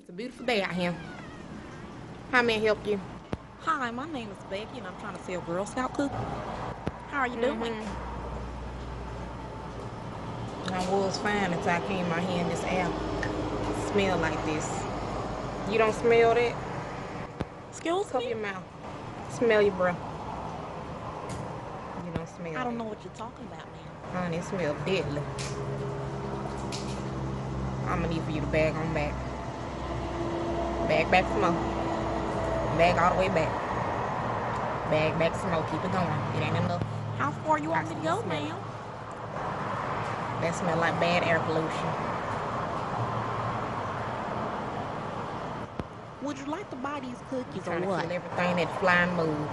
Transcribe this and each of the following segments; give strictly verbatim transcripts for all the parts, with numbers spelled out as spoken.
It's a beautiful day out here. How may I help you? Hi, my name is Becky, and I'm trying to sell Girl Scout cookies. How are you Mm-hmm. doing? I was fine until I came out here in this air. Smell like this. You don't smell that? Excuse Cover me? your mouth. Smell your breath. You don't smell I don't that. know what you're talking about, ma'am. Honey, it smells deadly. I'm gonna need for you to bag on back. Bag back some more. Bag all the way back. Bag back some more. Keep it going. It ain't enough. How far you want me to go, Smell. ma'am? That smell like bad air pollution. Would you like to buy these cookies or Trying to what? kill everything that fly and move.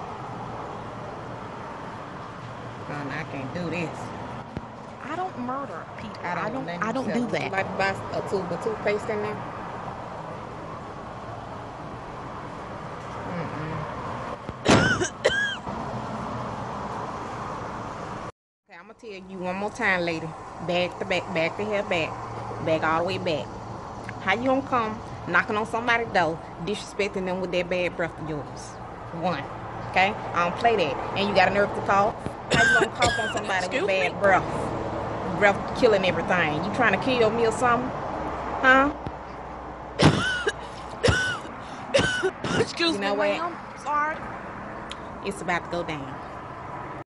Honey, I can't do this. I don't murder people. I don't, I don't, know I don't nothing do to sell. that. You like to buy a tube of toothpaste in there? Mm-mm. Okay, I'm gonna tell you one more time, lady. Back to back, back to here, back. Back all the way back. How you gonna come knocking on somebody's door, disrespecting them with that bad breath of yours? One. Okay? I don't play that. And you got a nerve to cough? How you gonna cough on somebody Excuse with bad me? breath? Breath killing everything. You trying to kill me or something? Huh? Excuse You know me, what? ma'am. Sorry. It's about to go down.